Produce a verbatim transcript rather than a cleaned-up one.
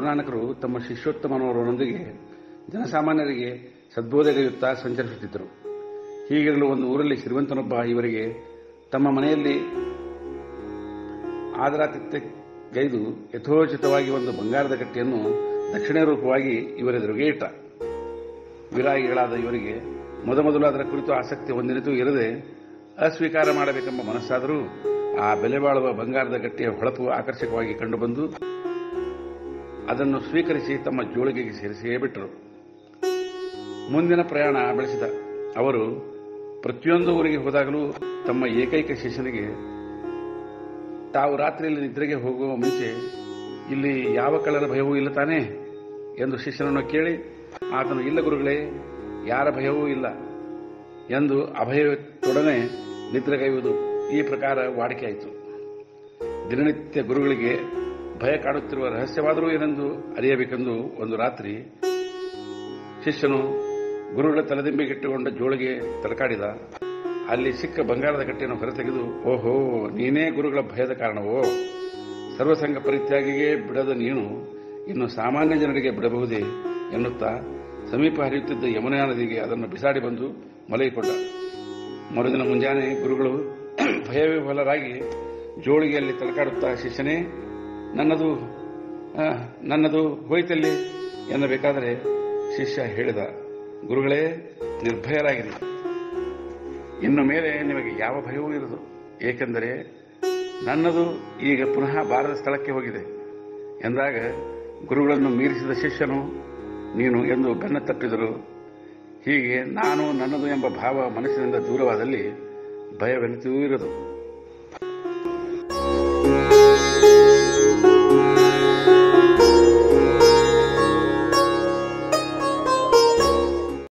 ಗುರುನಾನಕರು ತಮ್ಮ ಶಿಷ್ಯೋತ್ತಮನವರೊಂದಿಗೆ ಜನಸಾಮಾನ್ಯರಿಗೆ ಸದ್ಬೋಧೆಗೈಯುತ್ತಾ ಸಂಚರಿಸುತ್ತಿದ್ದರು. ಹೀಗಿರಲು ಒಂದು ಊರಲ್ಲಿ ಶ್ರೀಮಂತನೊಬ್ಬ ಇವರಿಗೆ ತಮ್ಮ ಮನೆಯಲ್ಲಿ ಆದರಾತಿಥ್ಯಗೈದು ಯಥೋಚಿತವಾಗಿ ಒಂದು ಬಂಗಾರದ ಕಟ್ಟಿಯನ್ನು ದಕ್ಷಿಣ ರೂಪವಾಗಿ ಇವರೆದುರಿಗೆ ಇಟ್ಟ. ವಿರಾಗಿಗಳಾದ ಇವರಿಗೆ ಮೊದಮೊದಲು ಅದರ ಕುರಿತು ಆಸಕ್ತಿ ಹೊಂದಿನಿತು ಇರದೆ ಅಸ್ವೀಕಾರ ಮಾಡಬೇಕೆಂಬ ಮನಸ್ಸಾದರೂ ಆ ಬೆಲೆ ಬಾಳುವ ಬಂಗಾರದ ಗಟ್ಟಿಯ ಹೊಳಪು ಆಕರ್ಷಕವಾಗಿ ಕಂಡುಬಂದು ಅದನ್ನು ಸ್ವೀಕರಿಸಿ ತಮ್ಮ ಜೋಳಿಗೆಗೆ ಸೇರಿಸಿಯೇ ಬಿಟ್ಟರು. ಮುಂದಿನ ಪ್ರಯಾಣ ಬೆಳೆಸಿದ ಅವರು ಪ್ರತಿಯೊಂದು ಊರಿಗೆ ಹೋದಾಗಲೂ ತಮ್ಮ ಏಕೈಕ ಶಿಷ್ಯನಿಗೆ ತಾವು ರಾತ್ರಿಯಲ್ಲಿ ನಿದ್ರೆಗೆ ಹೋಗುವ ಮುಂಚೆ ಇಲ್ಲಿ ಯಾವ ಕಳ್ಳರ ಭಯವೂ ಇಲ್ಲ ತಾನೇ ಎಂದು ಶಿಷ್ಯನನ್ನು ಕೇಳಿ ಆತನು ಇಲ್ಲ ಗುರುಗಳೇ, ಯಾರ ಭಯವೂ ಇಲ್ಲ ಎಂದು ಅಭಯತೊಡನೆ ನಿದ್ರೆಗೈಯುವುದು ಈ ಪ್ರಕಾರ ವಾಡಿಕೆಯಾಯಿತು. ದಿನನಿತ್ಯ ಗುರುಗಳಿಗೆ ಭಯ ಕಾಡುತ್ತಿರುವ ರಹಸ್ಯವಾದರೂ ಏನೆಂದು ಅರಿಯಬೇಕೆಂದು ಒಂದು ರಾತ್ರಿ ಶಿಷ್ಯನು ಗುರುಗಳ ತಲೆದಿಂಬಿಗಿಟ್ಟುಕೊಂಡ ಜೋಳಿಗೆ ತಲಕಾಡಿದ. ಅಲ್ಲಿ ಸಿಕ್ಕ ಬಂಗಾರದ ಕಟ್ಟೆಯನ್ನು ಹೊರತೆಗೆದು, ಓಹೋ, ನೀನೇ ಗುರುಗಳ ಭಯದ ಕಾರಣವೋ? ಸರ್ವಸಂಗ ಪರಿತ್ಯಾಗಿಗೆ ಬಿಡದ ನೀನು ಇನ್ನು ಸಾಮಾನ್ಯ ಜನರಿಗೆ ಬಿಡಬಹುದೇ ಎನ್ನುತ್ತಾ ಸಮೀಪ ಹರಿಯುತ್ತಿದ್ದ ಯಮುನಾ ನದಿಗೆ ಅದನ್ನು ಬಿಸಾಡಿ ಬಂದು ಮಲಗಿಕೊಂಡ. ಮರುದಿನ ಮುಂಜಾನೆ ಗುರುಗಳು ಭಯವಿಹ್ವಲರಾಗಿ ಜೋಳಿಗೆಯಲ್ಲಿ ತಲಕಾಡುತ್ತಾ, ಶಿಷ್ಯನೇ, ನನ್ನದು ನನ್ನದು ಹೋಯ್ತಲ್ಲಿ ಎನ್ನಬೇಕಾದರೆ ಶಿಷ್ಯ ಹೇಳಿದ, ಗುರುಗಳೇ, ನಿರ್ಭಯರಾಗಿರಿ. ಇನ್ನು ಮೇಲೆ ನಿಮಗೆ ಯಾವ ಭಯವೂ ಇರದು, ಏಕೆಂದರೆ ನನ್ನದು ಈಗ ಪುನಃ ಬಾರದ ಸ್ಥಳಕ್ಕೆ ಹೋಗಿದೆ ಎಂದಾಗ ಗುರುಗಳನ್ನು ಮೀರಿಸಿದ ಶಿಷ್ಯನು ನೀನು ಎಂದು ಬೆನ್ನ ತಟ್ಟಿದರು. ಹೀಗೆ ನಾನು ನನ್ನದು ಎಂಬ ಭಾವ ಮನಸ್ಸಿನಿಂದ ದೂರವಾದಲ್ಲಿ ಭಯವೆನಿತೆಯೂ ಇರದು.